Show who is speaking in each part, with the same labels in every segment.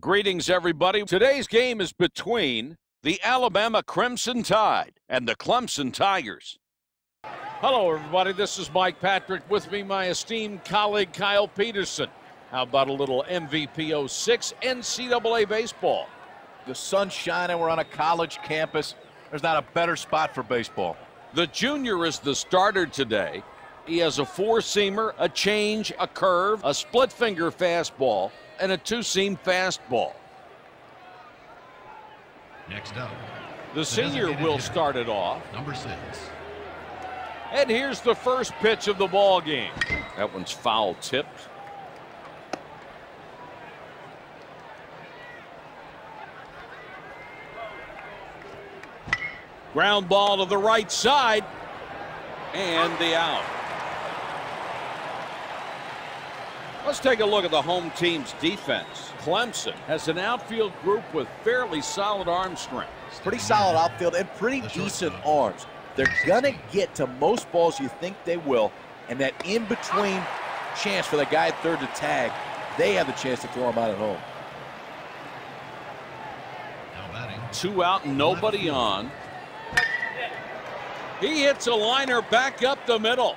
Speaker 1: Greetings, everybody. Today's game is between the Alabama Crimson Tide and the Clemson Tigers. Hello, everybody. This is Mike Patrick. With me, my esteemed colleague, Kyle Peterson. How about a little MVP 06 NCAA baseball?
Speaker 2: The sun's shining. We're on a college campus. There's not a better spot for baseball.
Speaker 1: The junior is the starter today. He has a four-seamer, a change, a curve, a split-finger fastball, and a two-seam fastball.
Speaker 3: Next up,
Speaker 1: the senior will start it off.
Speaker 3: Number 6.
Speaker 1: And here's the first pitch of the ball game. That one's foul tipped. Ground ball to the right side, and the out. Let's take a look at the home team's defense. Clemson has an outfield group with fairly solid arm strength.
Speaker 2: Pretty solid outfield and pretty decent arms. They're going to get to most balls you think they will, and that in-between chance for the guy at third to tag, they have the chance to throw him out at home.
Speaker 3: Now batting.
Speaker 1: 2 out and nobody on. He hits a liner back up the middle.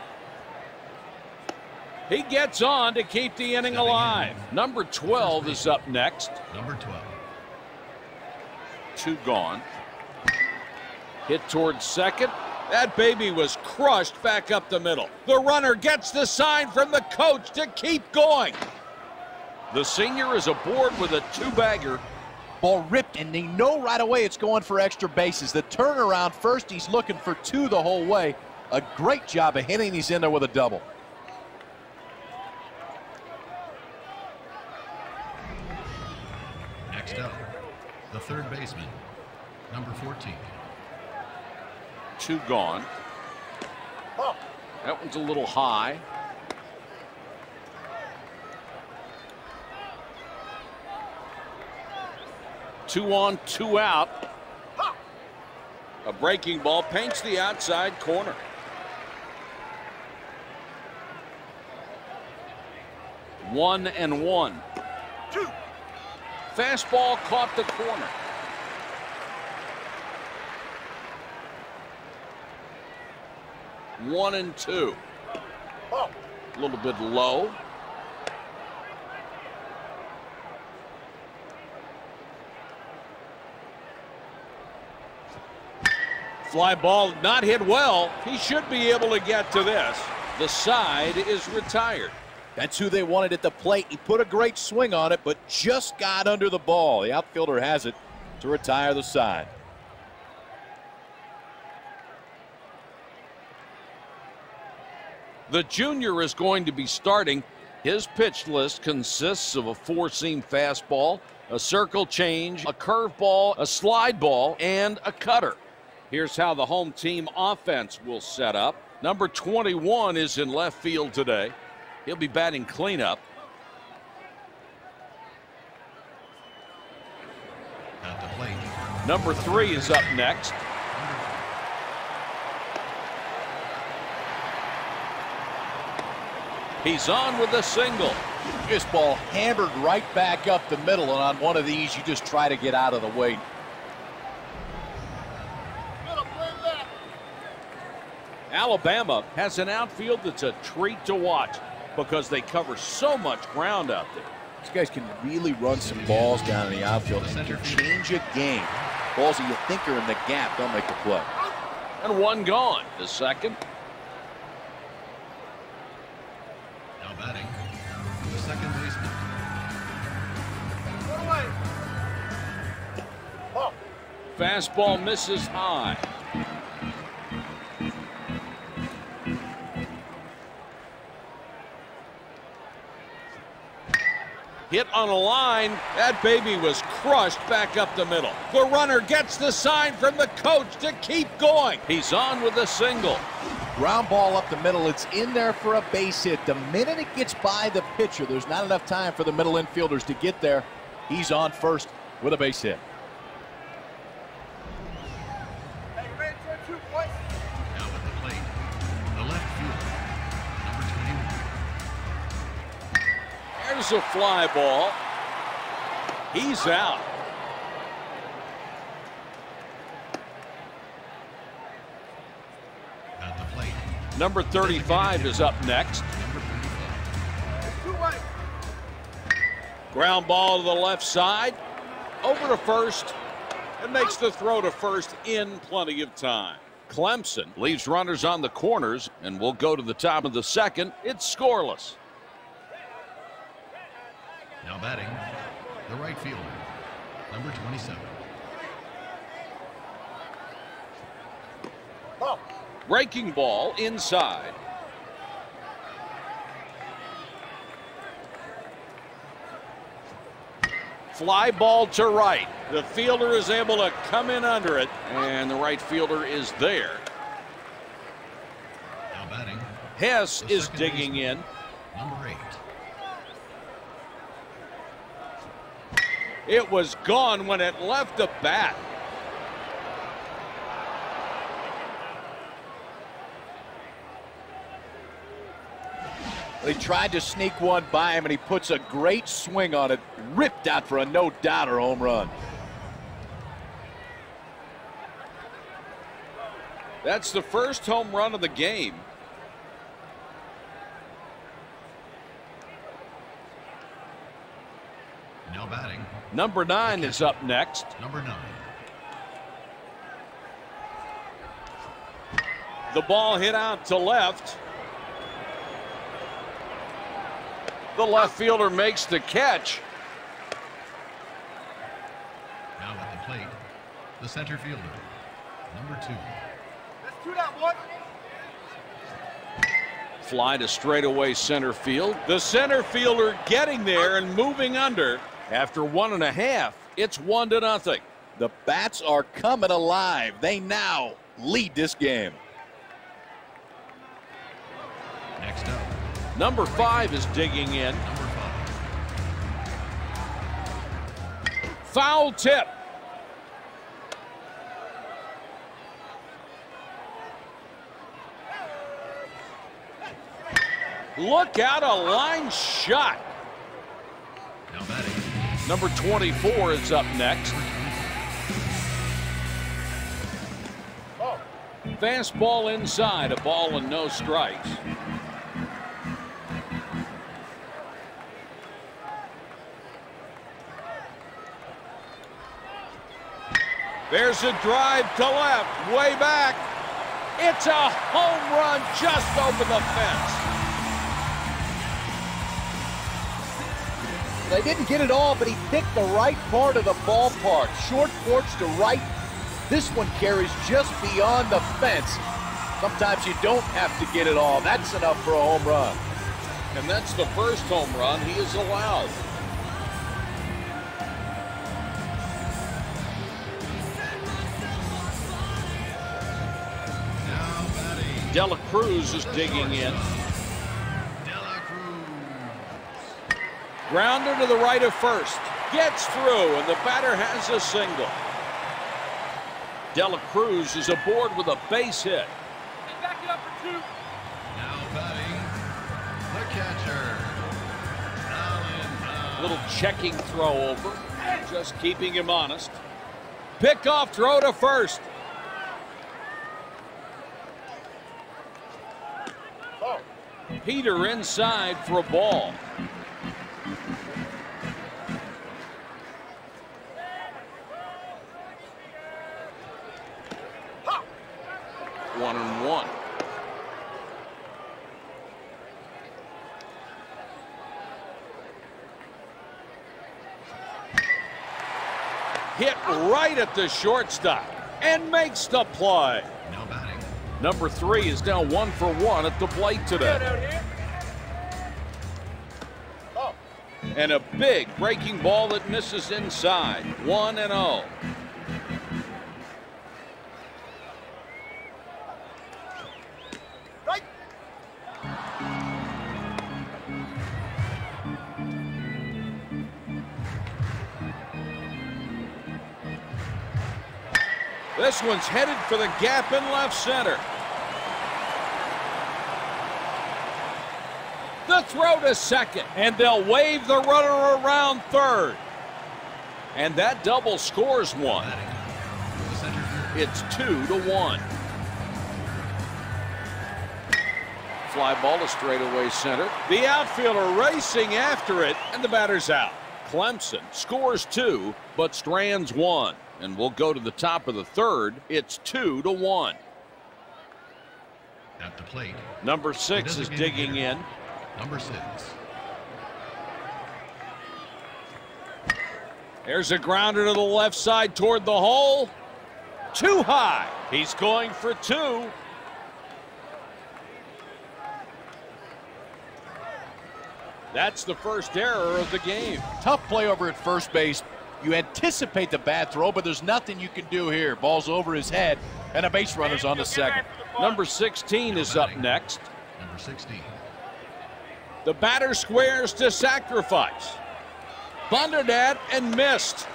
Speaker 1: He gets on to keep the inning alive. Number 12 is up next.
Speaker 3: Number 12.
Speaker 1: 2 gone. Hit towards second. That baby was crushed back up the middle. The runner gets the sign from the coach to keep going. The senior is aboard with a 2-bagger.
Speaker 2: Ball ripped, and they know right away it's going for extra bases. The turnaround first, he's looking for 2 the whole way. A great job of hitting these in there with a double.
Speaker 3: Next up, the third baseman, number 14.
Speaker 1: 2 gone. That one's a little high. Two on, 2 out. A breaking ball paints the outside corner. One and 1. Fastball caught the corner. One and 2. A little bit low. Fly ball not hit well. He should be able to get to this. The side is retired.
Speaker 2: That's who they wanted at the plate. He put a great swing on it, but just got under the ball. The outfielder has it to retire the side.
Speaker 1: The junior is going to be starting. His pitch list consists of a 4-seam fastball, a circle change, a curveball, a slide ball, and a cutter. Here's how the home team offense will set up. Number 21 is in left field today. He'll be batting cleanup.
Speaker 3: At the plate.
Speaker 1: Number 3 is up next. He's on with a single.
Speaker 2: This ball hammered right back up the middle, and on one of these, you just try to get out of the way.
Speaker 1: Alabama has an outfield that's a treat to watch because they cover so much ground out there.
Speaker 2: These guys can really run some balls down in the outfield and can change a game. Balls that you think are in the gap don't make the play.
Speaker 1: And 1 gone. The second.
Speaker 3: Now batting, the second baseman.
Speaker 1: Fastball misses high. Hit on a line. That baby was crushed back up the middle. The runner gets the sign from the coach to keep going. He's on with a single.
Speaker 2: Ground ball up the middle. It's in there for a base hit. The minute it gets by the pitcher, there's not enough time for the middle infielders to get there. He's on first with a base hit.
Speaker 3: Now at the plate, the left fielder, number 21.
Speaker 1: There's a fly ball. He's out.
Speaker 3: At the plate.
Speaker 1: Number 35 is up next.
Speaker 3: Number 35.
Speaker 1: Ground ball to the left side. Over to first. And makes the throw to first in plenty of time. Clemson leaves runners on the corners, and we'll go to the top of the second. It's scoreless.
Speaker 3: Now batting, the right fielder, number 27.
Speaker 1: Breaking ball inside. Fly ball to right. The fielder is able to come in under it, and the right fielder is there.
Speaker 3: Now batting,
Speaker 1: Hess
Speaker 3: the
Speaker 1: is
Speaker 3: second
Speaker 1: digging
Speaker 3: baseman,
Speaker 1: in.
Speaker 3: number 8.
Speaker 1: It was gone when it left the bat.
Speaker 2: They tried to sneak one by him, and he puts a great swing on it. Ripped out for a no-doubter home run.
Speaker 1: That's the first home run of the game.
Speaker 3: Now batting,
Speaker 1: Number 9 is up next.
Speaker 3: number 9.
Speaker 1: The ball hit out to left. The left fielder makes the catch.
Speaker 3: Now at the plate, the center fielder, number 2.
Speaker 4: Let's do that, boy.
Speaker 1: Fly to straightaway center field. The center fielder getting there and moving under. After 1.5, it's 1-0.
Speaker 2: The bats are coming alive. They now lead this game.
Speaker 3: Next up,
Speaker 1: Number 5 is digging in.
Speaker 3: number 5.
Speaker 1: Foul tip. Look out, a line shot.
Speaker 3: Now batting,
Speaker 1: Number 24 is up next. Fastball inside, a ball and no strikes. There's a drive to left, way back. It's a home run just over the fence.
Speaker 2: They didn't get it all, but he picked the right part of the ballpark. Short porch to right. This one carries just beyond the fence. Sometimes you don't have to get it all. That's enough for a home run.
Speaker 1: And that's the first home run he has allowed.
Speaker 3: now batting,
Speaker 1: Dela Cruz is digging in.
Speaker 3: Dela Cruz.
Speaker 1: Grounder to the right of first. Gets through, and the batter has a single. Dela Cruz is aboard with a base hit.
Speaker 4: Back it up for 2.
Speaker 3: Now batting, the catcher, Allen.
Speaker 1: Little checking throw over. Just keeping him honest. Pickoff throw to first. Peter inside for a ball. One and one. Hit right at the shortstop and makes the play.
Speaker 3: Now batting,
Speaker 1: Number 3 is now 1 for 1 at the plate today.
Speaker 4: Down here.
Speaker 1: And a big breaking ball that misses inside. 1-0.
Speaker 4: Right.
Speaker 1: This one's headed for the gap in left center. The throw to second, and they'll wave the runner around third. And that double scores one.
Speaker 3: Batting, the center fielder.
Speaker 1: It's 2-1. Fly ball to straightaway center. The outfielder racing after it, and the batter's out. Clemson scores 2, but strands 1. And we'll go to the top of the third. It's 2-1.
Speaker 3: At the plate,
Speaker 1: Number 6 is digging in.
Speaker 3: number 6.
Speaker 1: There's a grounder to the left side toward the hole. Too high. He's going for 2. That's the first error of the game.
Speaker 2: Tough play over at first base. You anticipate the bad throw, but there's nothing you can do here. Ball's over his head, and a base runner's on the second.
Speaker 1: Number 16 is up next.
Speaker 3: Number 16.
Speaker 1: The batter squares to sacrifice. Bunted at and missed.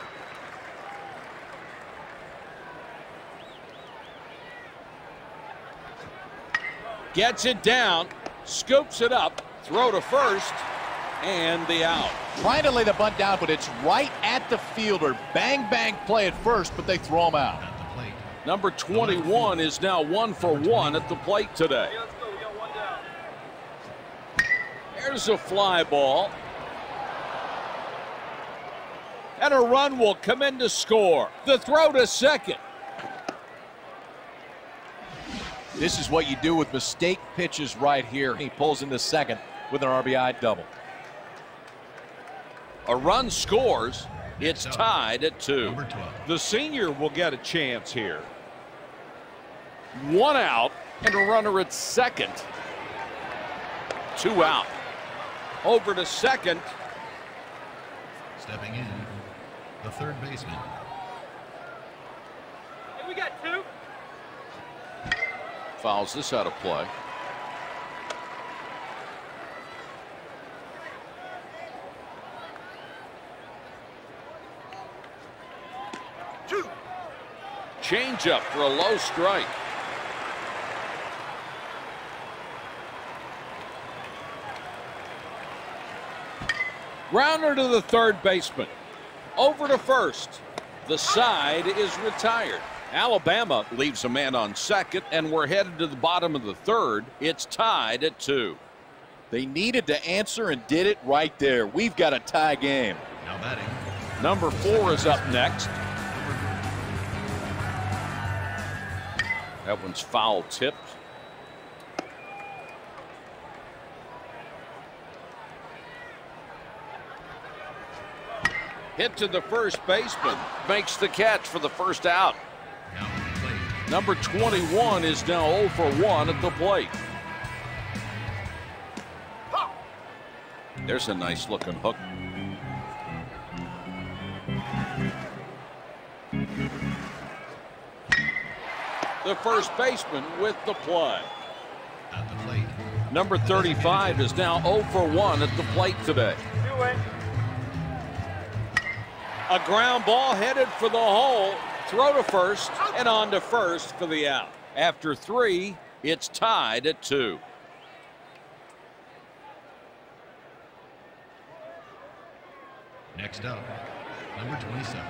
Speaker 1: Gets it down, scoops it up, throw to first, and the out.
Speaker 2: Trying to lay the bunt down, but it's right at the fielder. Bang, bang play at first, but they throw him out.
Speaker 3: At the plate,
Speaker 1: Number 21 is now 1 for 1 at the plate today.
Speaker 4: Hey, let's go. We got one down.
Speaker 1: There's a fly ball. And a run will come in to score. The throw to second.
Speaker 2: This is what you do with mistake pitches right here. He pulls into second with an RBI double.
Speaker 1: A run scores. It's tied at 2.
Speaker 3: number 12.
Speaker 1: The senior will get a chance here. 1 out and a runner at second. 2 out. Over to second.
Speaker 3: Stepping in, the third baseman.
Speaker 4: Hey, we got 2.
Speaker 1: Fouls this out of play. Changeup for a low strike. Grounder to the third baseman. Over to first. The side is retired. Alabama leaves a man on second, and we're headed to the bottom of the third. It's tied at 2.
Speaker 2: They needed to answer and did it right there. We've got a tie game.
Speaker 3: Now batting,
Speaker 1: Number 4 is up next. That one's foul tipped. Hit to the first baseman. Makes the catch for the first out.
Speaker 3: now at the plate,
Speaker 1: Number 21 is now 0 for 1 at the plate. There's a nice looking hook. The first baseman with the play.
Speaker 3: at the plate,
Speaker 1: Number 35 is now 0 for 1 at the plate today.
Speaker 4: 2 in.
Speaker 1: A ground ball headed for the hole. Throw to first and on to first for the out. After 3, it's tied at 2.
Speaker 3: next up, number 27.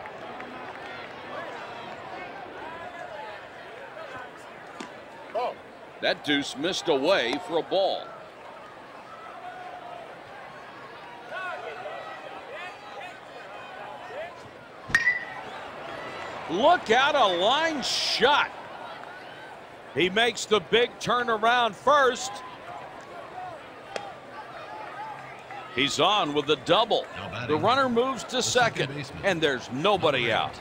Speaker 1: That deuce missed away for a ball. Look out, a line shot. He makes the big turnaround first. He's on with a double. The runner moves to second, and there's nobody out.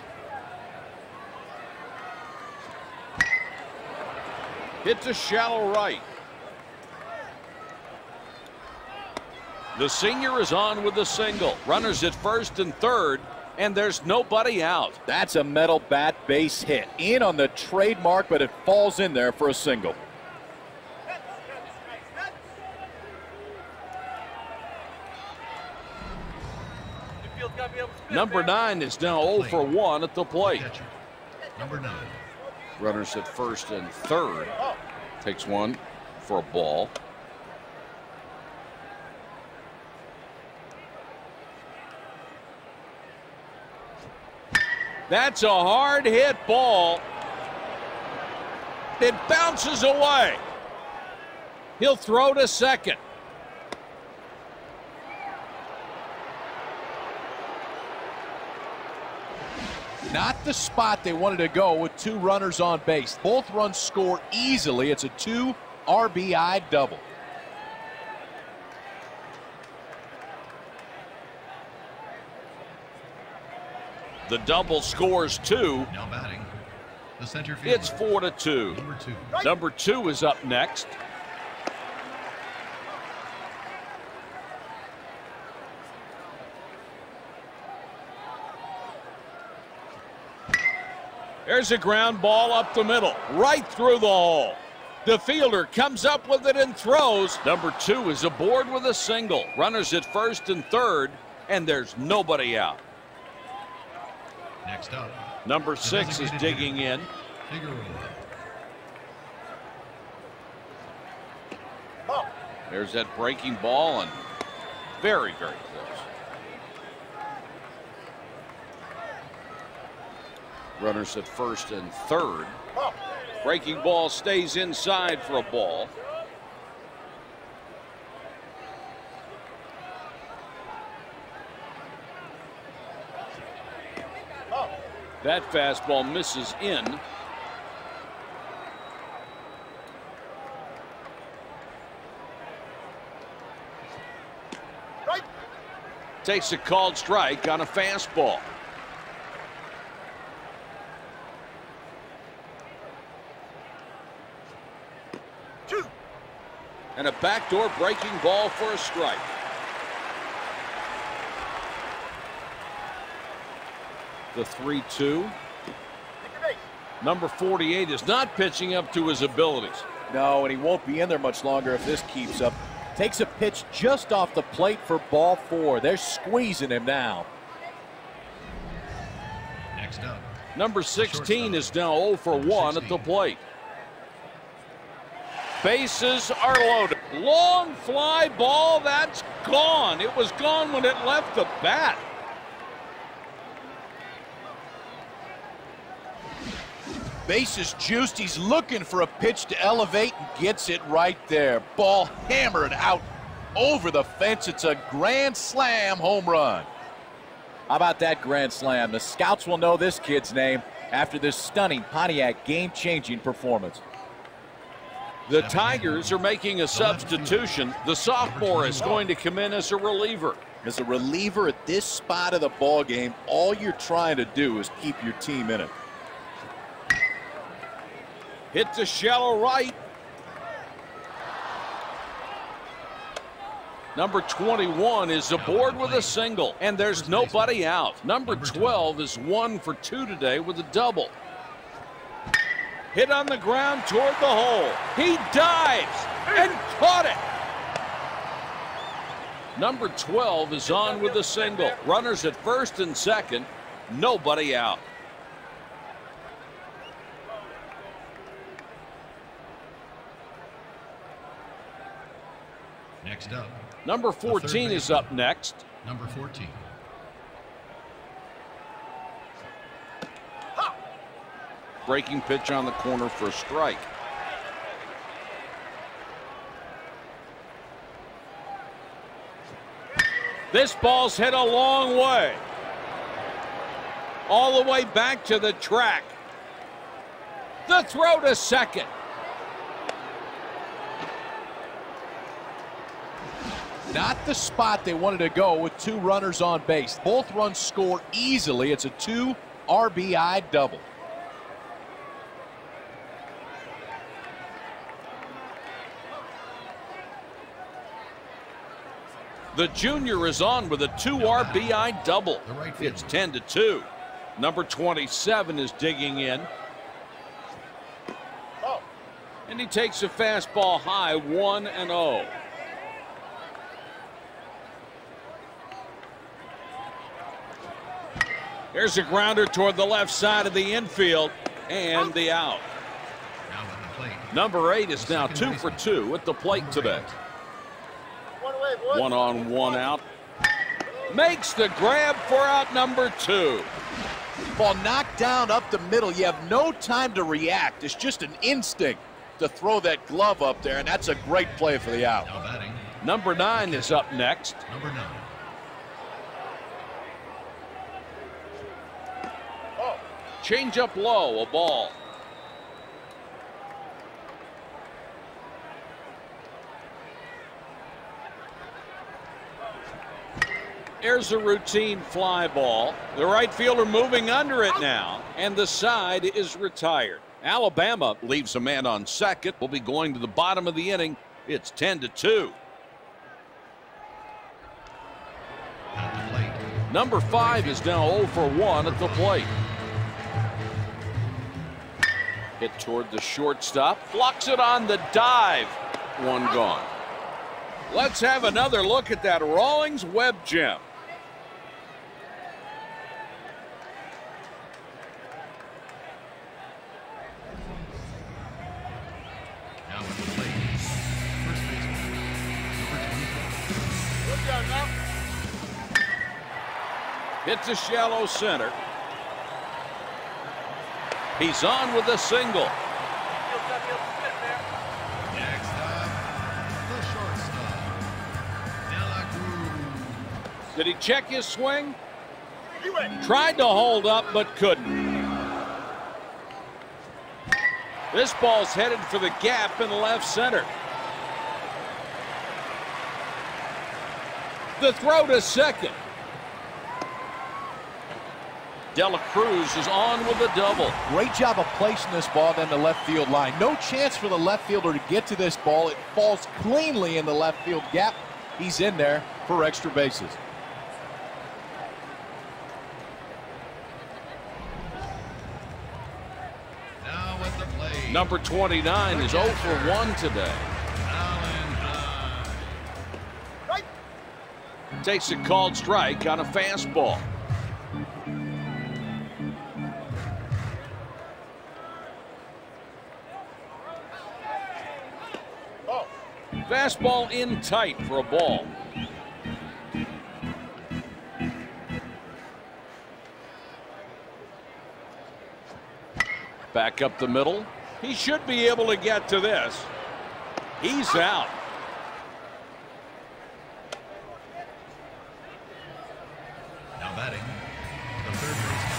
Speaker 1: Hit to shallow right. The senior is on with a single. Runners at first and third, and there's nobody out.
Speaker 2: That's a metal bat base hit. In on the trademark, but it falls in there for a single.
Speaker 1: Number 9 is now 0 for 1 at the plate.
Speaker 3: Catcher, number 9.
Speaker 1: Runners at first and third. Takes one for a ball. That's a hard hit ball. It bounces away. He'll throw to second.
Speaker 2: Not the spot they wanted to go with 2 runners on base. Both runs score easily. It's a 2 RBI double.
Speaker 1: The double scores 2.
Speaker 3: Now batting, the center fielder.
Speaker 1: It's 4-2.
Speaker 3: Number 2.
Speaker 1: Number 2 is up next. There's a ground ball up the middle, right through the hole. The fielder comes up with it and throws. Number 2 is aboard with a single. Runners at first and third, and there's nobody out.
Speaker 3: Next up,
Speaker 1: Number 6 is digging in. There's that breaking ball, and very, very close. Runners at first and third. Breaking ball stays inside for a ball. That fastball misses in. Takes a called strike on a fastball. And a backdoor breaking ball for a strike. The 3-2. Number 48 is not pitching up to his abilities.
Speaker 2: No, and he won't be in there much longer if this keeps up. Takes a pitch just off the plate for ball 4. They're squeezing him now.
Speaker 3: Next up,
Speaker 1: Number 16 is now 0 for 1 at the plate. Bases are loaded. Long fly ball, that's gone. It was gone when it left the bat.
Speaker 2: Bases juiced. He's looking for a pitch to elevate and gets it right there. Ball hammered out over the fence. It's a grand slam home run. How about that grand slam? The scouts will know this kid's name after this stunning Pontiac game-changing performance.
Speaker 1: The Tigers are making a substitution. The sophomore is going to come in as a reliever.
Speaker 2: As a reliever at this spot of the ball game, all you're trying to do is keep your team in it.
Speaker 1: Hit to shallow right. Number 21 is aboard with a single, and there's nobody out. Number 12 is 1 for 2 today with a double. Hit on the ground toward the hole. He dives and caught it. Number 12 is on with a single. Runners at first and second, nobody out.
Speaker 3: next up,
Speaker 1: Number 14 is up next.
Speaker 3: Number 14.
Speaker 1: Breaking pitch on the corner for a strike. This ball's hit a long way. All the way back to the track. The throw to second.
Speaker 2: Not the spot they wanted to go with 2 runners on base. Both runs score easily. It's a 2 RBI double.
Speaker 1: The junior is on with a 2 RBI double. It's 10-2. Number 27 is digging in. And he takes a fastball high, 1-0. Here's a grounder toward the left side of the infield, and the out.
Speaker 3: Now at the plate.
Speaker 1: Number 8 is now 2 for 2 at the plate today. 1 on 1 out. Makes the grab for out number 2.
Speaker 2: Ball knocked down up the middle. You have no time to react. It's just an instinct to throw that glove up there, and that's a great play for the out.
Speaker 3: Now batting,
Speaker 1: Number 9 is up next.
Speaker 3: number 9.
Speaker 1: Change up low, a ball. There's a routine fly ball. The right fielder moving under it now, and the side is retired. Alabama leaves a man on second. Will be going to the bottom of the inning. It's 10-2.
Speaker 3: At the plate,
Speaker 1: Number 5 is now 0 for 1 at the plate. Hit toward the shortstop. Blocks it on the dive. One gone. Let's have another look at that Rawlings Webb gem.
Speaker 3: now at the plate, first baseman, number 24.
Speaker 4: Look out now.
Speaker 1: Hit to shallow center. He's on with a single.
Speaker 3: Next up, the shortstop, De La Cruz.
Speaker 1: Did he check his swing? Tried to hold up but couldn't. This ball's headed for the gap in left center. The throw to second. De La Cruz is on with a double.
Speaker 2: Great job of placing this ball down the left field line. No chance for the left fielder to get to this ball. It falls cleanly in the left field gap. He's in there for extra bases.
Speaker 3: Now at the plate,
Speaker 1: Number 29 is 0 for 1 today.
Speaker 3: Allen High.
Speaker 1: Takes a called strike on a fastball. Fastball in tight for a ball. Back up the middle. He should be able to get to this. He's out.
Speaker 3: Now batting, the third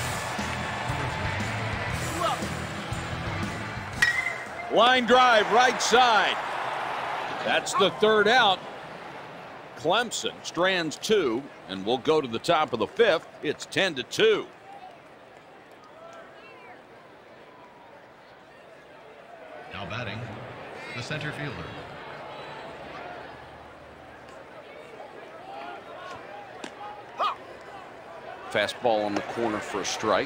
Speaker 3: baseman,
Speaker 1: Line drive right side. That's the third out. Clemson strands 2 and will go to the top of the 5th. It's 10-2.
Speaker 3: now batting, the center fielder,
Speaker 1: Fastball on the corner for a strike.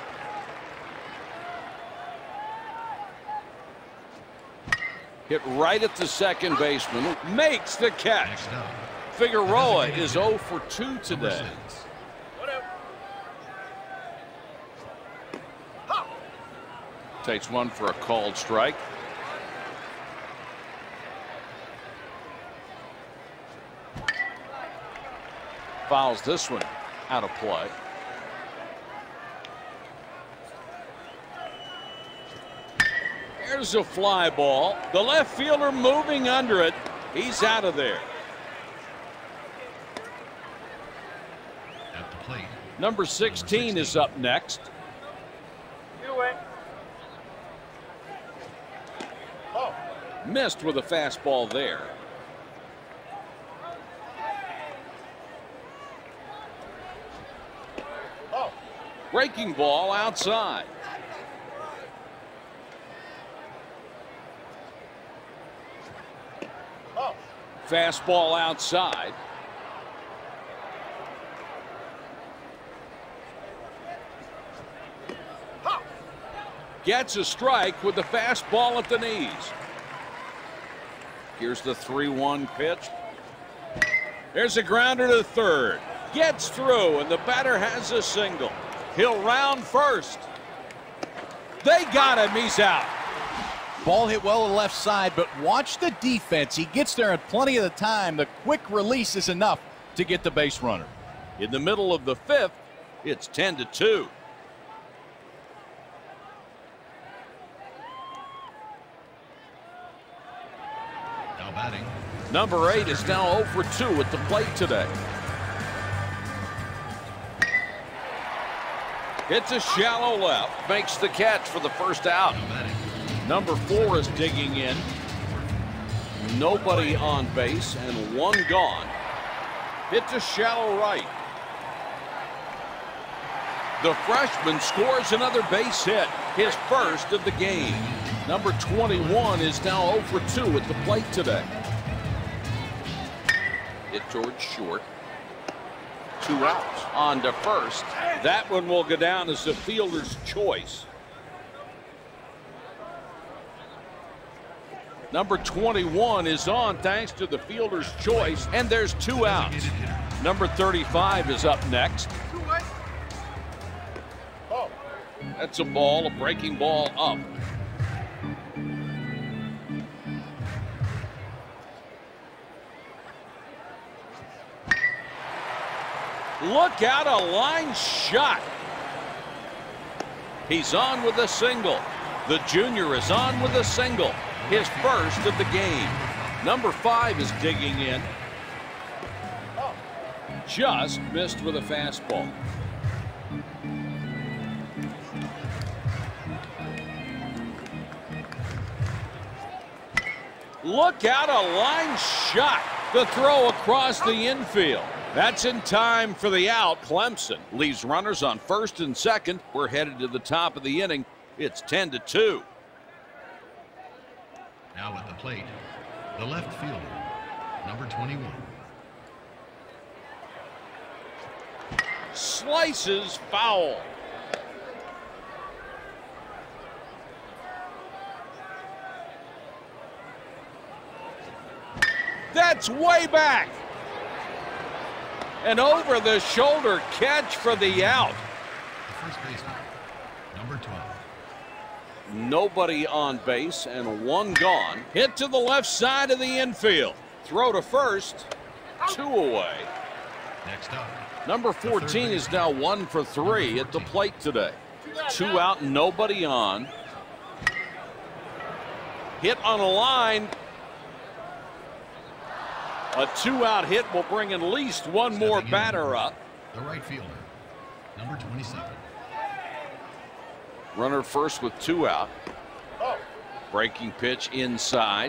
Speaker 1: Hit right at the second baseman. Makes the catch.
Speaker 3: next up,
Speaker 1: Figueroa is 0 for 2
Speaker 3: number
Speaker 1: today.
Speaker 3: 6.
Speaker 1: Takes one for a called strike. Fouls this one out of play. There's a fly ball. The left fielder moving under it. He's out of there.
Speaker 3: At the plate,
Speaker 1: Number 16 is up next. Missed with a fastball there. Breaking ball outside. Fastball outside. Gets a strike with the fastball at the knees. Here's the 3-1 pitch. There's a grounder to third. Gets through, and the batter has a single. He'll round first. They got him. He's out.
Speaker 2: Ball hit well to the left side, but watch the defense. He gets there in plenty of the time. The quick release is enough to get the base runner.
Speaker 1: In the middle of the 5th, it's 10-2. Number 8 is now 0 for 2 at the plate today. Hits a shallow left, makes the catch for the first out. Number 4 is digging in. Nobody on base and one gone. Hits a shallow right. The freshman scores another base hit, his first of the game. Number 21 is now 0 for 2 at the plate today. Hit towards short. 2 outs. On to first. That one will go down as the fielder's choice. Number 21 is on thanks to the fielder's choice, and there's 2 outs. Number 35 is up next. That's a ball, a breaking ball up. Look out, a line shot. He's on with a single. The junior is on with a single. His first of the game. Number 5 is digging in. Just missed with a fastball. Look out, a line shot. The throw across the infield. That's in time for the out. Clemson leaves runners on first and second. We're headed to the top of the inning. It's 10-2.
Speaker 3: Now at the plate, the left fielder, number 21.
Speaker 1: Slices foul. That's way back. An over-the-shoulder catch for the out.
Speaker 3: The first baseman, number 12.
Speaker 1: Nobody on base and one gone. Hit to the left side of the infield. Throw to first. 2 away.
Speaker 3: Next up,
Speaker 1: Number 14 is now 1 for 3 at the plate today. 2 out, nobody on. Hit on a line. A 2-out hit will bring at least one more batter up.
Speaker 3: The right fielder, number 27.
Speaker 1: Runner first with 2 out. Breaking pitch inside.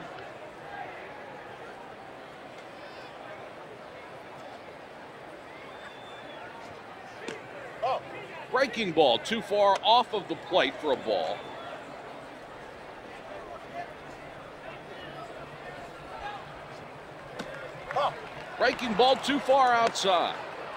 Speaker 1: Breaking ball too far off of the plate for a ball. Breaking ball too far outside.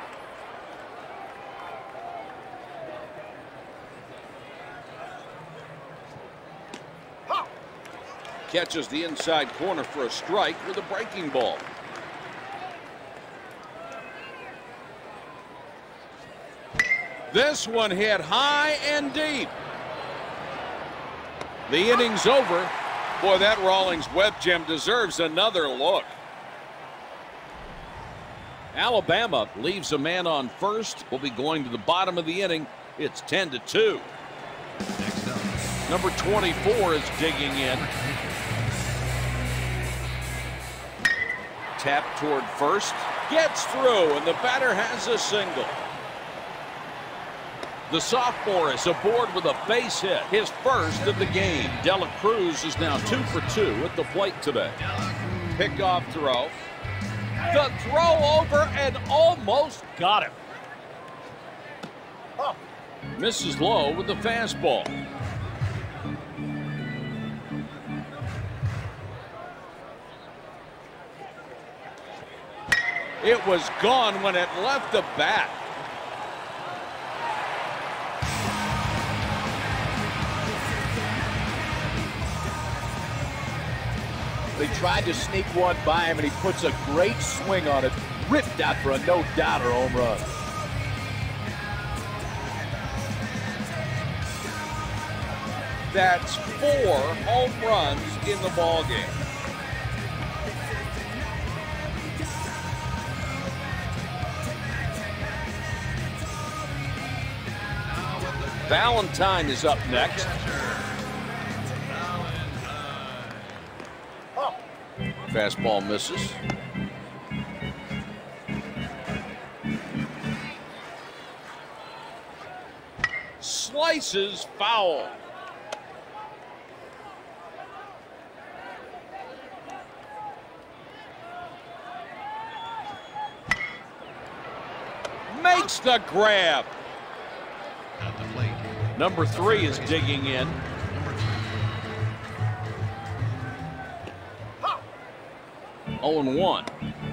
Speaker 1: Catches the inside corner for a strike with a breaking ball. This one hit high and deep. The inning's over. Boy, that Rawlings web gem deserves another look. Alabama leaves a man on first. Will be going to the bottom of the inning. It's 10-2.
Speaker 3: Next up,
Speaker 1: Number 24 is digging in. Tap toward first. Gets through, and the batter has a single. The sophomore is aboard with a base hit, his first of the game. Dela Cruz is now 2 for 2 at the plate today. Pickoff throw. The throw over and almost got him. Misses low with the fastball. It was gone when it left the bat.
Speaker 2: They tried to sneak one by him, and he puts a great swing on it. Ripped out for a no-doubter home run.
Speaker 1: That's 4 home runs in the ballgame. Valentine is up next. Fastball misses. Slices foul. Makes the grab.
Speaker 3: At the plate.
Speaker 1: Number 3 is digging in.
Speaker 3: Number 3.
Speaker 1: 0-1.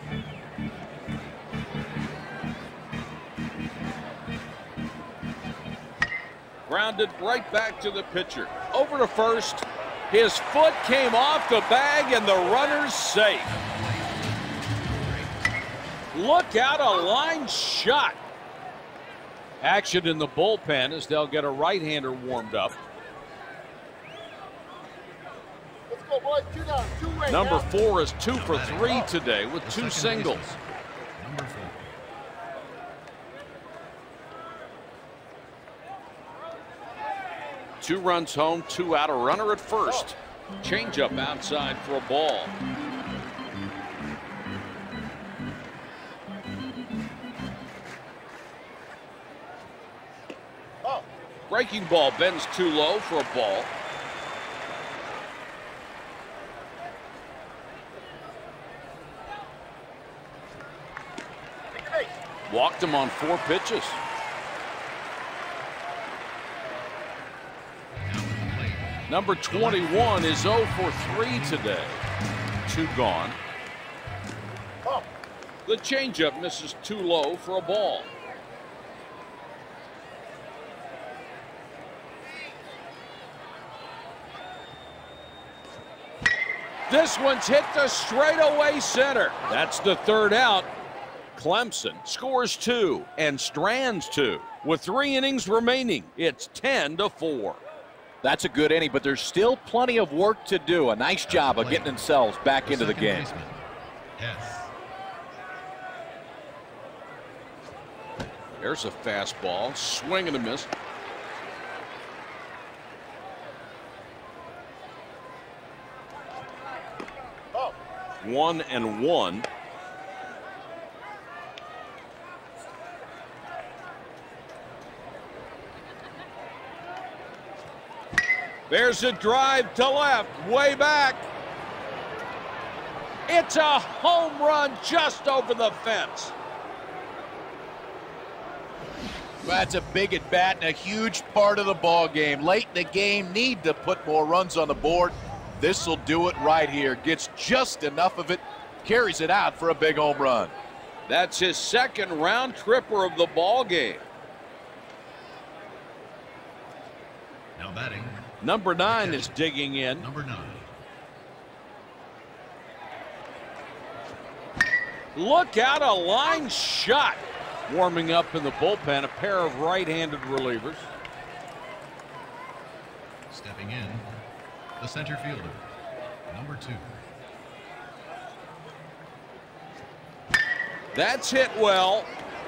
Speaker 1: Grounded right back to the pitcher. Over to first. His foot came off the bag and the runner's safe. Look out, a line shot. Action in the bullpen as they'll get a right-hander warmed up.
Speaker 4: Let's go, boys. 2 down. 2 away.
Speaker 1: Number
Speaker 4: now.
Speaker 1: 4 is 2 for 3 today with
Speaker 3: The
Speaker 1: 2
Speaker 3: second
Speaker 1: singles.
Speaker 3: baseman, Number 4.
Speaker 1: Two runs home, 2 out, a runner at first. Changeup outside for a ball. Breaking ball bends too low for a ball. Walked him on 4 pitches.
Speaker 3: Now at the plate.
Speaker 1: Number 21 is 0 for 3 today. 2 gone. The changeup misses too low for a ball. This one's hit to straightaway center. That's the 3rd out. Clemson scores 2 and strands 2. With 3 innings remaining, it's 10-4.
Speaker 2: That's a good inning, but there's still plenty of work to do. A nice job of getting themselves back into the game.
Speaker 3: Second baseman, Hess.
Speaker 1: There's a fastball, swing and a miss.
Speaker 4: Oh.
Speaker 1: 1-1. There's a drive to left, way back. It's a home run just over the fence.
Speaker 2: That's a big at bat and a huge part of the ball game. Late in the game, need to put more runs on the board. This will do it right here. Gets just enough of it, carries it out for a big home run.
Speaker 1: That's his 2nd round tripper of the ball game.
Speaker 3: Now batting.
Speaker 1: Number 9 is digging in.
Speaker 3: Number 9.
Speaker 1: Look out, a line shot. Warming up in the bullpen, a pair of right-handed relievers.
Speaker 3: Stepping in, the center fielder, number 2.
Speaker 1: That's hit well.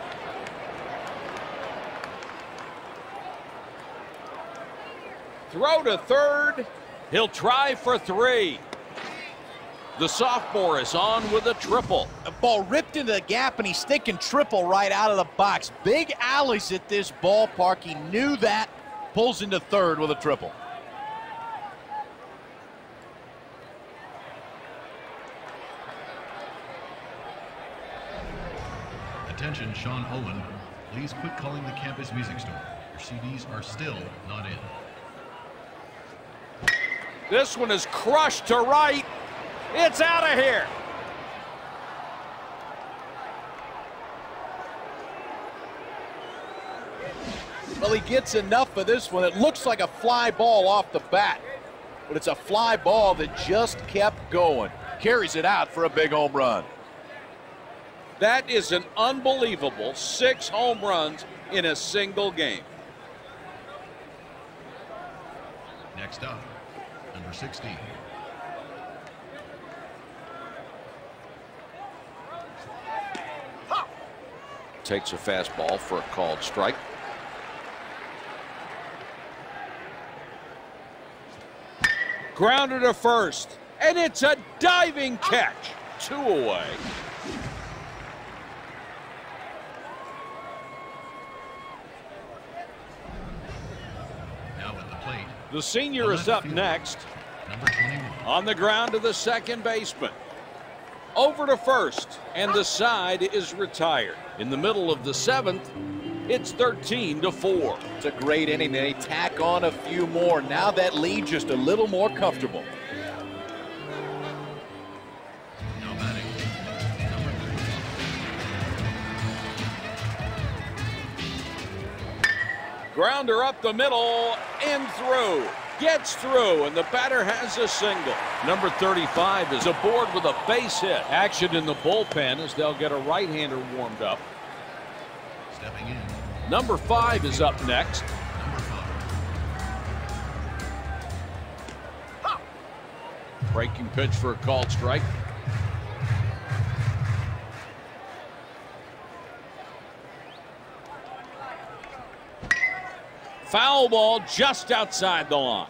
Speaker 1: Throw to third. He'll try for 3. The sophomore is on with a triple.
Speaker 2: A ball ripped into the gap, and he's thinking triple right out of the box. Big alleys at this ballpark. He knew that. Pulls into third with a triple.
Speaker 3: Attention, Sean Owen. Please quit calling the campus music store. Your CDs are still not in.
Speaker 1: This one is crushed to right. It's out of here.
Speaker 2: Well, he gets enough of this one. It looks like a fly ball off the bat, but it's a fly ball that just kept going. Carries it out for a big home run.
Speaker 1: That is an unbelievable 6 home runs in a single game.
Speaker 3: Next up, number 16.
Speaker 1: Takes a fastball for a called strike. Grounded to first. And it's a diving catch. 2 away.
Speaker 3: Now at the plate,
Speaker 1: The senior is up next.
Speaker 3: number 21.
Speaker 1: On the ground to the second baseman. Over to first, and the side is retired. In the middle of the 7th, it's 13-4.
Speaker 2: It's a great inning. They tack on a few more. Now that lead just a little more comfortable.
Speaker 3: Now batting, number 3.
Speaker 1: Grounder up the middle and through. Gets through, and the batter has a single. Number 35 is aboard with a base hit. Action in the bullpen as they'll get a right-hander warmed up.
Speaker 3: Stepping in,
Speaker 1: Number 5 is up next.
Speaker 3: number 5.
Speaker 1: Breaking pitch for a called strike. Foul ball just outside the line.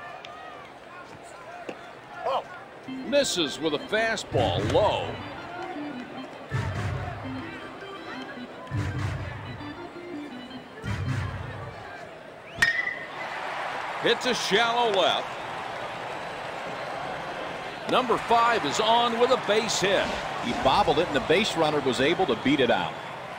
Speaker 4: Oh.
Speaker 1: Misses with a fastball low. Hits a shallow left. Number 5 is on with a base hit.
Speaker 2: He bobbled it, and the base runner was able to beat it out.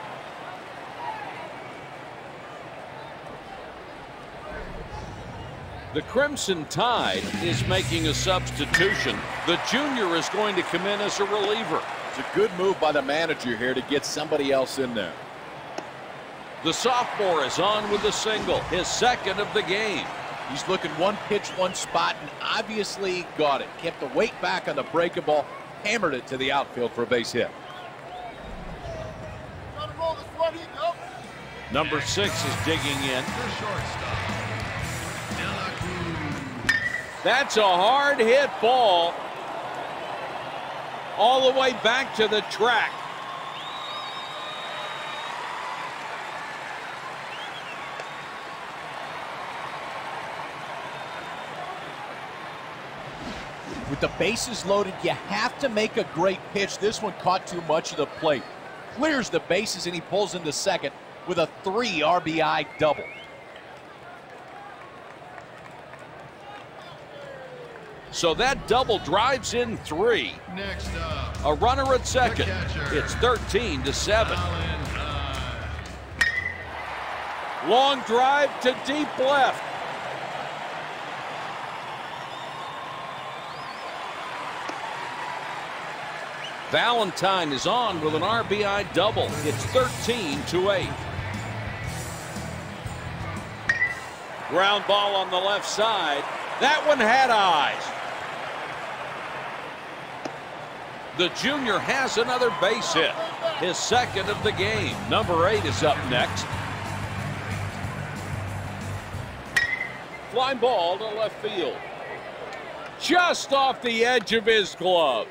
Speaker 1: The Crimson Tide is making a substitution. The junior is going to come in as a reliever.
Speaker 2: It's a good move by the manager here to get somebody else in there.
Speaker 1: The sophomore is on with a single, his second of the game.
Speaker 2: He's looking one pitch, one spot, and obviously got it. Kept the weight back on the breaking ball, hammered it to the outfield for a base hit.
Speaker 4: Gotta roll this one, he go.
Speaker 1: Number 6 is digging in.
Speaker 3: The shortstop, De La Cruz.
Speaker 1: That's a hard hit ball all the way back to the track.
Speaker 2: With the bases loaded, you have to make a great pitch. This one caught too much of the plate. Clears the bases, and he pulls into second with a 3 RBI double.
Speaker 1: So that double drives in 3.
Speaker 3: Next up,
Speaker 1: A runner at second.
Speaker 3: The catcher.
Speaker 1: It's 13-7.
Speaker 3: Allen High.
Speaker 1: Long drive to deep left. Valentine is on with an RBI double. It's 13-8. Ground ball on the left side. That one had eyes. The junior has another base hit, his second of the game. Number 8 is up next. Fly ball to left field. Just off the edge of his glove.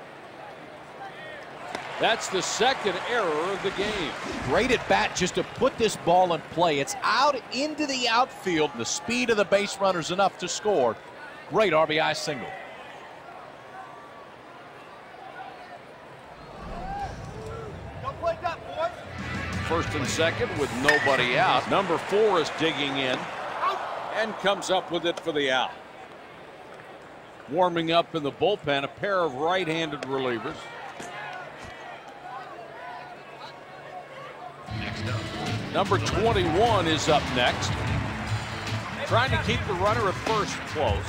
Speaker 1: That's the second error of the game.
Speaker 2: Great at bat just to put this ball in play. It's out into the outfield. The speed of the base runner is enough to score. Great RBI single.
Speaker 4: Don't play that, boys.
Speaker 1: First and second with nobody out. Number 4 is digging in and comes up with it for the out. Warming up in the bullpen, a pair of right-handed relievers.
Speaker 3: Next up,
Speaker 1: Number 21 is up next. Trying to keep the runner at first close.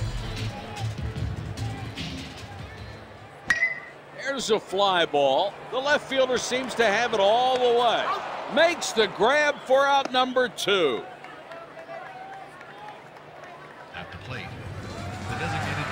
Speaker 1: There's a fly ball. The left fielder seems to have it all the way. Makes the grab for out number 2.
Speaker 3: at the plate, the designated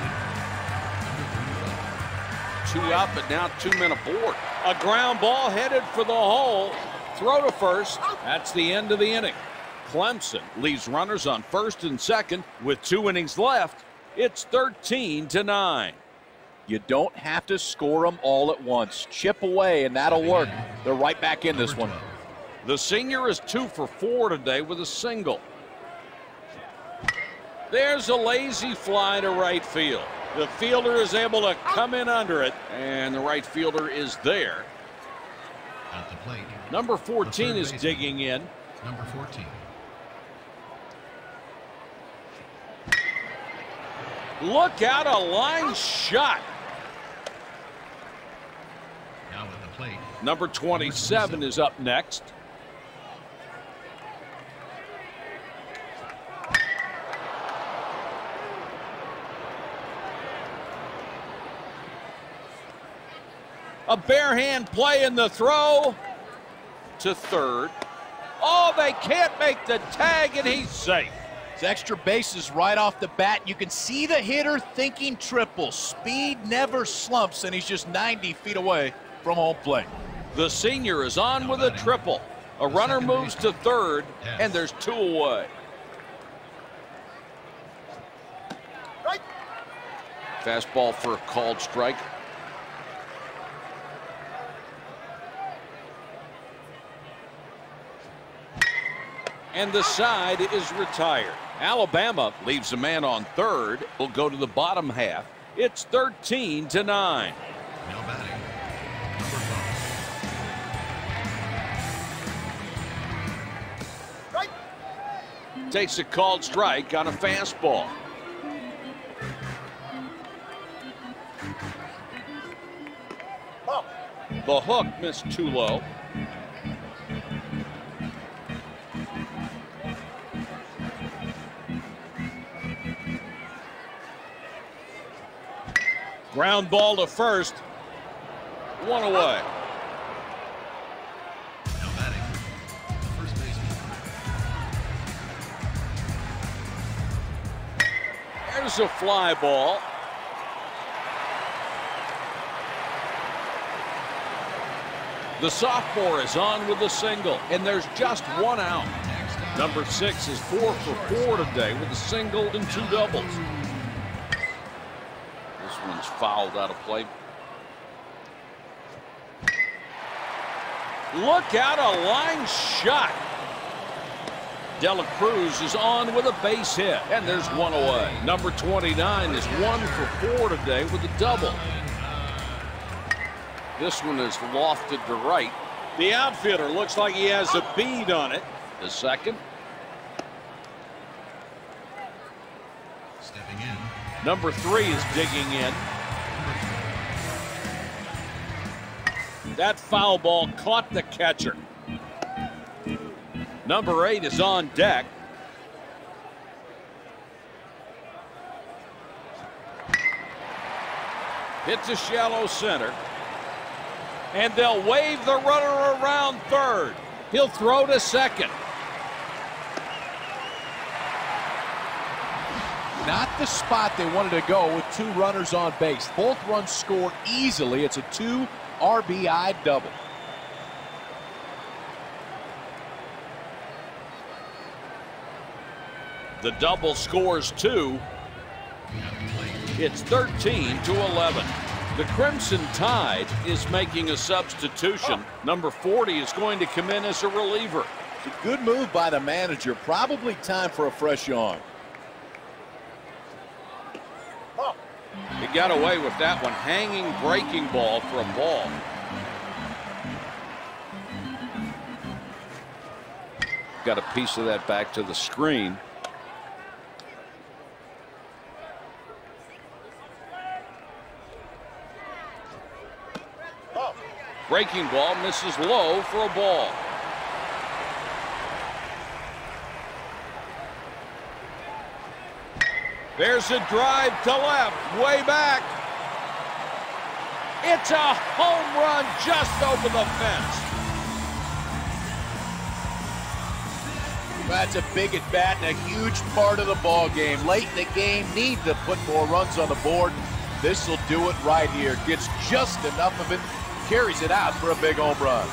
Speaker 3: hitter,
Speaker 1: 2 out, but now 2 men aboard. A ground ball headed for the hole. Throw to first. That's the end of the inning. Clemson leaves runners on first and second with 2 innings left. It's 13-9.
Speaker 2: You don't have to score them all at once. Chip away, and that'll work. They're right back in this one.
Speaker 1: The senior is 2 for 4 today with a single. There's a lazy fly to right field. The fielder is able to come in under it, and the right fielder is there.
Speaker 3: At the plate,
Speaker 1: Number 14 is digging in.
Speaker 3: number 14.
Speaker 1: Look out, a line shot.
Speaker 3: Now at the plate,
Speaker 1: Number 27 is up next. A bare hand play in the throw to third. Oh, they can't make the tag, and he's safe.
Speaker 2: It's extra bases right off the bat. You can see the hitter thinking triple. Speed never slumps, and he's just 90 feet away from home plate.
Speaker 1: The senior is on with a triple. A runner moves to third, and there's 2 away.
Speaker 4: Right.
Speaker 1: Fastball for a called strike. And the side is retired. Alabama leaves a man on third. Will go to the bottom half. It's 13-9.
Speaker 3: now batting, number 5.
Speaker 4: Right.
Speaker 1: Takes a called strike on a fastball.
Speaker 4: Oh.
Speaker 1: The hook missed too low. Ground ball to first. 1 away.
Speaker 3: Now batting, the first baseman.
Speaker 1: There's a fly ball. The sophomore is on with a single, and there's just 1 out. Number 6 is 4 for 4 today with a single and 2 doubles. This one's fouled out of play. Look out, a line shot. Dela Cruz is on with a base hit, and there's 1 away. Number 29 is 1 for 4 today with a double. This one is lofted to right. The outfielder looks like he has a bead on it. The second.
Speaker 3: Stepping in,
Speaker 1: Number 3 is digging in. That foul ball caught the catcher. Number 8 is on deck. Hits a shallow center. And they'll wave the runner around third. He'll throw to second.
Speaker 2: Not the spot they wanted to go with 2 runners on base. Both runs scored easily. It's a 2 RBI double.
Speaker 1: The double scores 2. It's 13-11. The Crimson Tide is making a substitution. Number 40 is going to come in as a reliever.
Speaker 2: It's a good move by the manager. Probably time for a fresh arm.
Speaker 4: Oh.
Speaker 1: He got away with that one. Hanging breaking ball for a ball. Got a piece of that back to the screen. Breaking ball misses low for a ball. There's a drive to left, way back. It's a home run just over the fence.
Speaker 2: That's a big at bat and a huge part of the ball game. Late in the game, need to put more runs on the board. This will do it right here. Gets just enough of it. Carries it out for a big home run.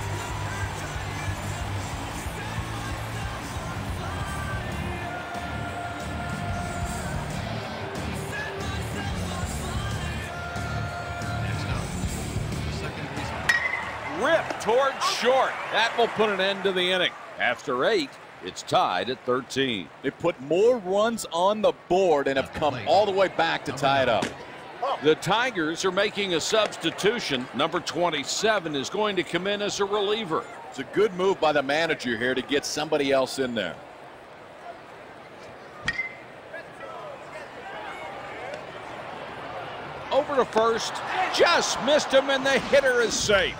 Speaker 3: next up, the second baseman.
Speaker 1: Ripped towards short. That will put an end to the inning. After 8, It's tied at 13.
Speaker 2: They put more runs on the board and have come all the way back to tie it up.
Speaker 1: The Tigers are making a substitution. Number 27 is going to come in as a reliever.
Speaker 2: It's a good move by the manager here to get somebody else in there.
Speaker 1: Over to first, just missed him, and the hitter is safe.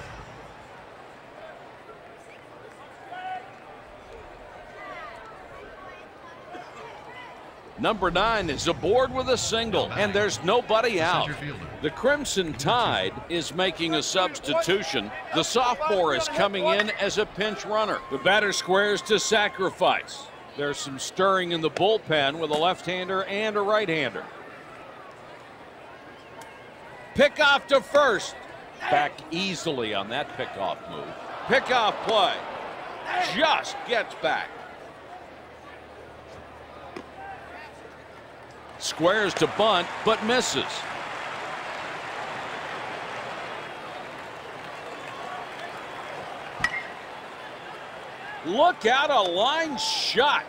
Speaker 1: Number 9 is aboard with a single, and there's nobody out. The Crimson Tide is making a substitution. The sophomore is coming in as a pinch runner. The batter squares to sacrifice. There's some stirring in the bullpen with a left-hander and a right-hander. Pickoff to first. Back easily on that pickoff move. Pickoff play. Just gets back. Squares to bunt, but misses. Look out, a line shot.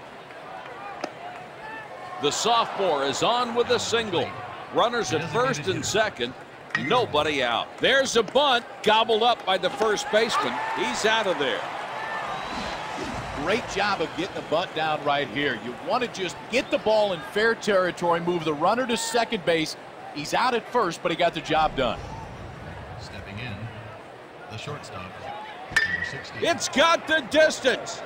Speaker 1: The sophomore is on with a single. Runners at first and second. Nobody out. There's a bunt, gobbled up by the first baseman. He's out of there.
Speaker 2: Great job of getting the bunt down right here. You want to just get the ball in fair territory, move the runner to second base. He's out at first, but he got the job done.
Speaker 3: Stepping in, the shortstop, number 16.
Speaker 1: It's got the distance.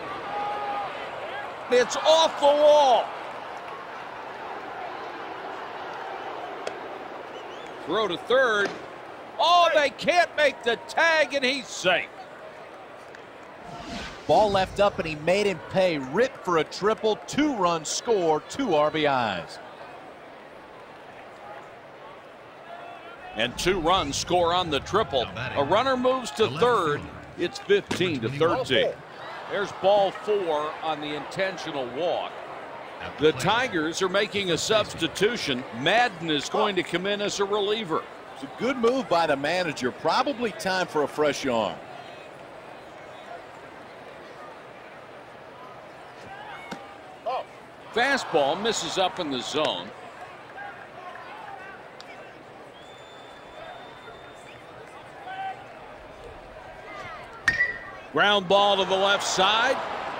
Speaker 1: It's off the wall. Throw to third. Oh, they can't make the tag, and he's safe.
Speaker 2: Ball left up, and he made him pay. Ripped for a triple, 2-run score, 2 RBIs.
Speaker 1: And 2 runs score on the triple. A runner moves to third. It's 15 to 13. There's ball 4 on the intentional walk. The Tigers are making a substitution. Madden is going to come in as a reliever.
Speaker 2: It's a good move by the manager. Probably time for a fresh arm.
Speaker 1: Fastball misses up in the zone. Ground ball to the left side.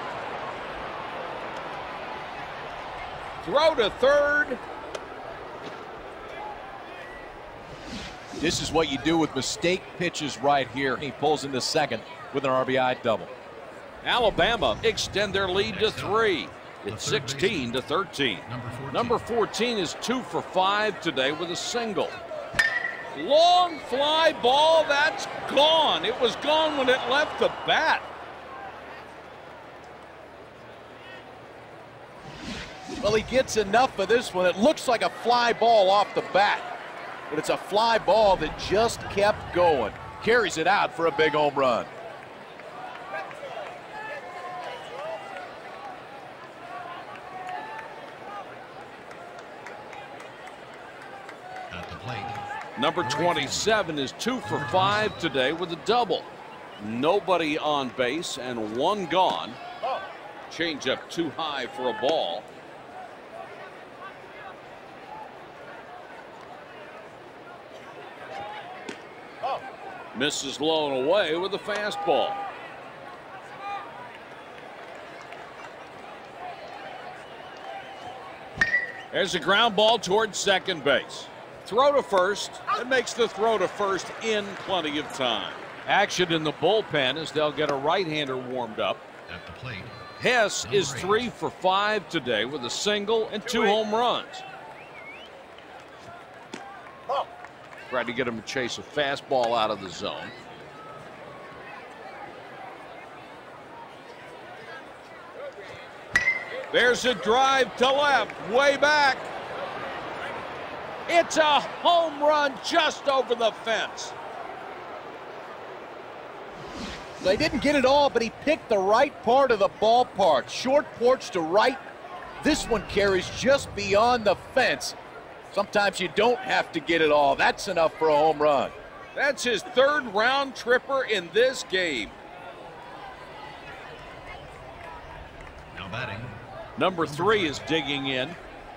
Speaker 1: Throw to third.
Speaker 2: This is what you do with mistake pitches right here. He pulls into second with an RBI double.
Speaker 1: Alabama extend their lead to 3. It's 16 to 13. Number 14 is 2 for 5 today with a single. Long fly ball, that's gone. It was gone when it left the bat.
Speaker 2: Well, he gets enough of this one. It looks like a fly ball off the bat, but it's a fly ball that just kept going. Carries it out for a big home run.
Speaker 1: Number 27 is 2 for 5 today with a double. Nobody on base and 1 gone. Change up too high for a ball. Misses low and away with a fastball. There's a ground ball towards second base. Throw to first. It makes the throw to first in plenty of time. Action in the bullpen as they'll get a right-hander warmed up.
Speaker 3: At the plate,
Speaker 1: Hess is 3 for 5 today with a single and 2 home runs. Tried to get him to chase a fastball out of the zone. There's a drive to left, way back. It's a home run just over the fence.
Speaker 2: They didn't get it all, but he picked the right part of the ballpark. Short porch to right. This one carries just beyond the fence. Sometimes you don't have to get it all. That's enough for a home run.
Speaker 1: That's his 3rd round tripper in this game.
Speaker 3: Now batting.
Speaker 1: Number 3 is digging in.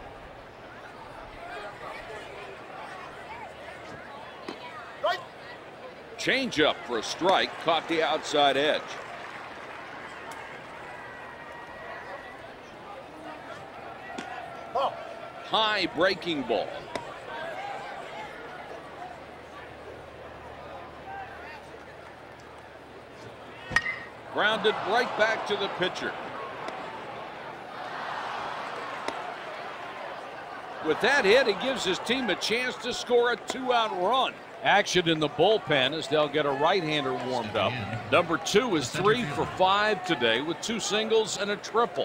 Speaker 4: Right.
Speaker 1: Changeup for a strike, caught the outside edge.
Speaker 4: Ball.
Speaker 1: High breaking ball. Grounded right back to the pitcher. With that hit, he gives his team a chance to score a 2-out run. Action in the bullpen as they'll get a right-hander warmed up. Number 2 is 3 for 5 today with 2 singles and a triple.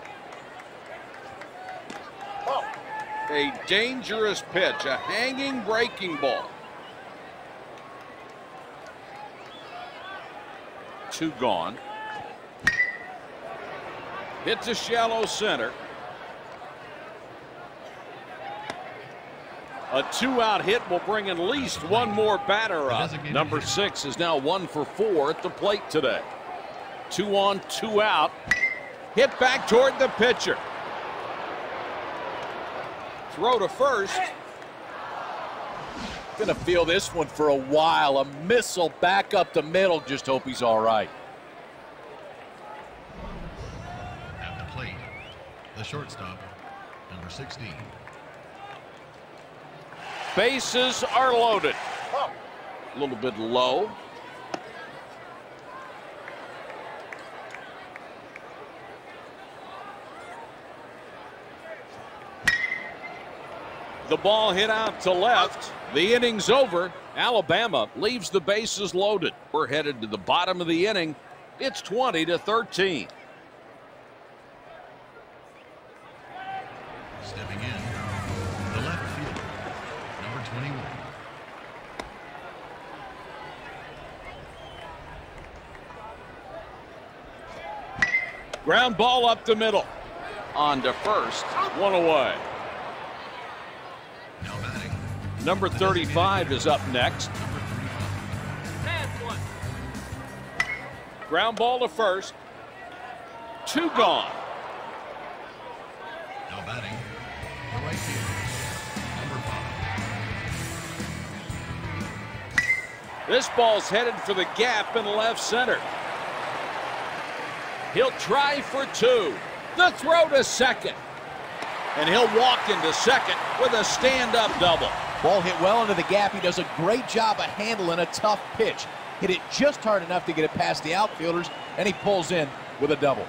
Speaker 4: Ball.
Speaker 1: A dangerous pitch, a hanging breaking ball. 2 gone. Hit to shallow center. A 2-out hit will bring at least one more batter up. Number 6 is now 1 for 4 at the plate today. 2 on, 2 out. Hit back toward the pitcher. Throw to first.
Speaker 2: Gonna feel this one for a while. A missile back up the middle. Just hope he's all right.
Speaker 3: At the plate, the shortstop, number 16.
Speaker 1: Bases are loaded.
Speaker 4: Ball.
Speaker 1: A little bit low. The ball hit out to left. The inning's over. Alabama leaves the bases loaded. We're headed to the bottom of the inning. It's 20-13.
Speaker 3: Stepping in, the left fielder, number 21.
Speaker 1: Ground ball up the middle. On to first. 1 away.
Speaker 3: Now batting,
Speaker 1: Number 35 is up next.
Speaker 3: number 35.
Speaker 1: Ground ball to first. 2 gone.
Speaker 3: Now batting, the right fielder, number 5.
Speaker 1: This ball's headed for the gap in left center. He'll try for 2. The throw to second. And he'll walk into second with a stand-up double.
Speaker 2: Ball hit well into the gap. He does a great job of handling a tough pitch. Hit it just hard enough to get it past the outfielders, and he pulls in with a double.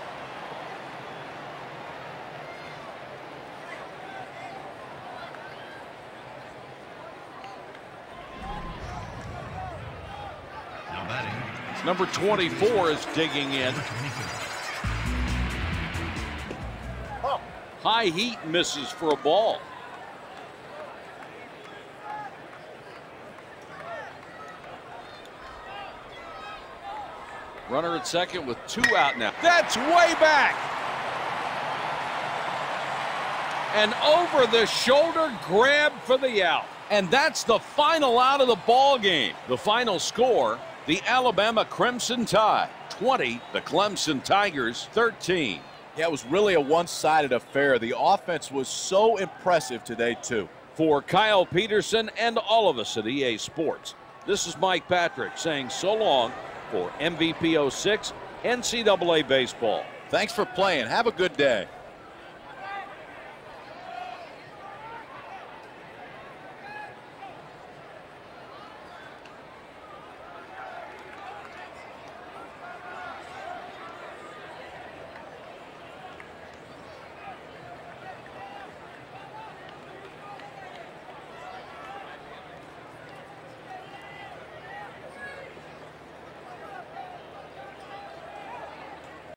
Speaker 3: Now batting,
Speaker 1: Number 24 is digging in.
Speaker 3: number 24.
Speaker 4: Ball.
Speaker 1: High heat misses for a ball. Runner at second with 2 out now. That's way back. An over-the-shoulder grab for the out. And that's the final out of the ball game. The final score, the Alabama Crimson Tide 20, the Clemson Tigers 13.
Speaker 2: Yeah, it was really a one-sided affair. The offense was so impressive today, too.
Speaker 1: For Kyle Peterson and all of us at EA Sports, this is Mike Patrick saying so long for MVP 06 NCAA Baseball.
Speaker 2: Thanks for playing. Have a good day.